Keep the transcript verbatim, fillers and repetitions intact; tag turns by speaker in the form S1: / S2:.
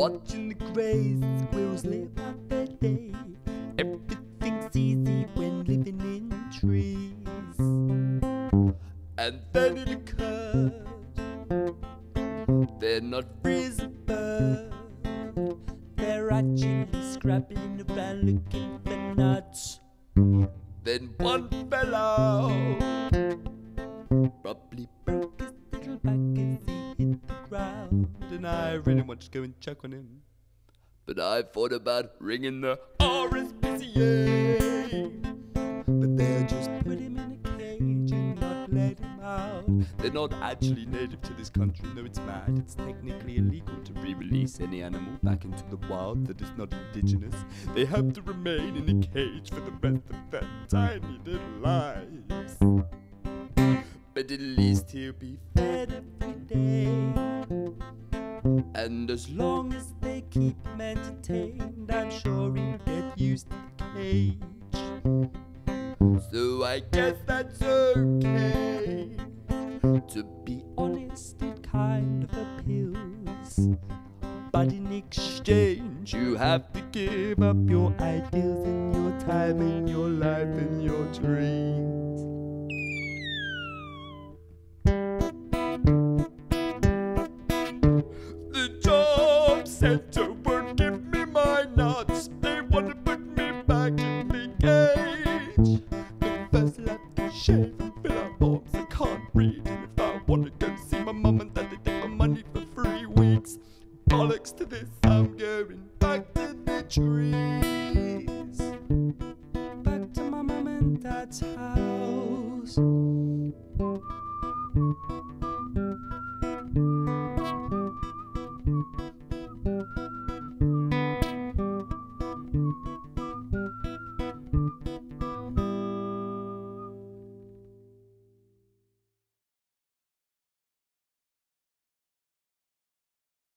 S1: watching the greys, squirrels live out their day. Everything's easy when living in trees. And then it occurred, they're not free as a bird. They're actually scrabbling around looking for nuts. Then one fell out, probably broke his little back as he hit the ground. And I really wanted to go and check on him, but I thought about ringing the R S P C A. But they'll just put him in a cage and not let him out. They're not actually native to this country, no, it's mad. It's technically illegal to re-release any animal back into the wild that is not indigenous. They have to remain in a cage for the rest of their tiny little lives. But at least he'll be fed every day. And as long as they keep him entertained, I'm sure he'll get used to the cage. So I guess that's okay. To be honest, it kind of appeals. But in exchange, you have to give up your ideals and your time and your life and your dreams. The job center won't give me my nuts. They want to put me back in the cage. But first I'll have to shave and fill out forms. I can't read, and if I want to go see my mum and dad, they take my money for three weeks. Bollocks to this, I'm going back to the trees. Back to my mum and dad's house.